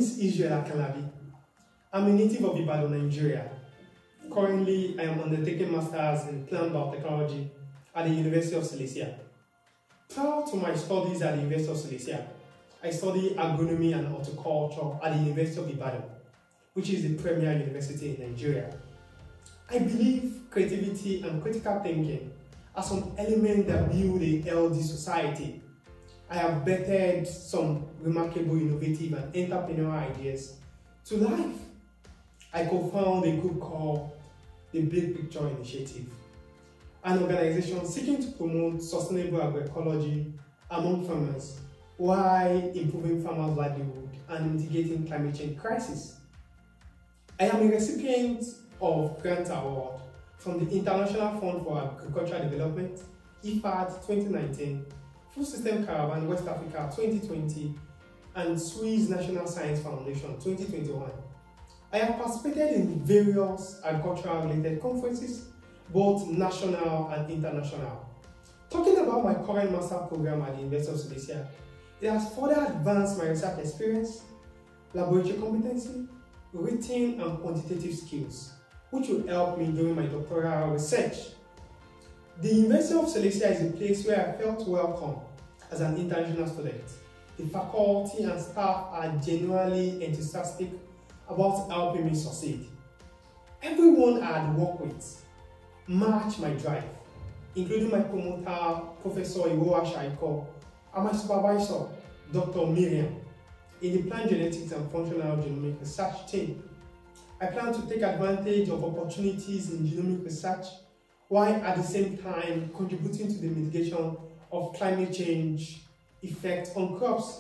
is Israel Akalabi. I'm a native of Ibadan, Nigeria. Currently, I am undertaking Masters in Plant Biotechnology at the University of Silesia. Prior to my studies at the University of Silesia, I studied agronomy and horticulture at the University of Ibadan, which is the premier university in Nigeria. I believe creativity and critical thinking are some elements that build a healthy society. I have bettered some remarkable, innovative and entrepreneurial ideas to life. I co-found a group called the Big Picture Initiative, an organization seeking to promote sustainable agroecology among farmers while improving farmers' livelihood and mitigating climate change crisis. I am a recipient of Grant Award from the International Fund for Agricultural Development, IFAD 2019, Food System Caravan West Africa 2020, and Swiss National Science Foundation 2021. I have participated in various agricultural-related conferences, both national and international. Talking about my current master program at the University of Silesia, it has further advanced my research experience, laboratory competency, written and quantitative skills, which will help me during my doctoral research. The University of Silesia is a place where I felt welcome as an international student. The faculty and staff are genuinely enthusiastic about helping me succeed. Everyone I had worked with matched my drive, including my promoter, Professor Iwoa Shaiko, and my supervisor, Dr. Miriam, in the Plant Genetics and Functional Genomic Research team. I plan to take advantage of opportunities in genomic research while at the same time contributing to the mitigation of climate change effects on crops.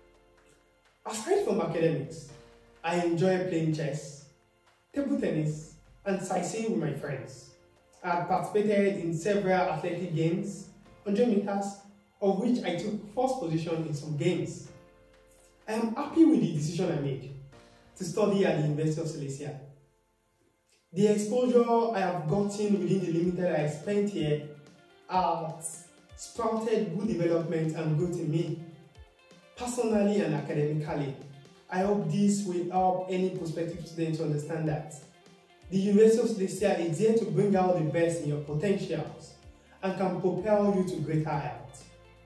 Aside from academics, I enjoy playing chess, table tennis, and sightseeing with my friends. I have participated in several athletic games, 100 meters, of which I took first position in some games. I am happy with the decision I made to study at the University of Silesia. The exposure I have gotten within the limited I spent here has sprouted good development and growth in me, personally and academically. I hope this will help any prospective student to understand that the University of Silesia is here to bring out the best in your potentials and can propel you to greater heights.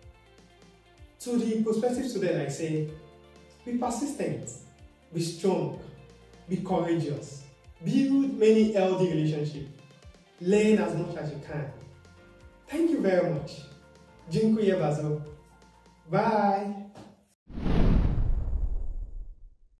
To the prospective student, I say, be persistent, be strong, be courageous, build many healthy relationships, learn as much as you can. Thank you very much. Dziękuję bardzo. Bye.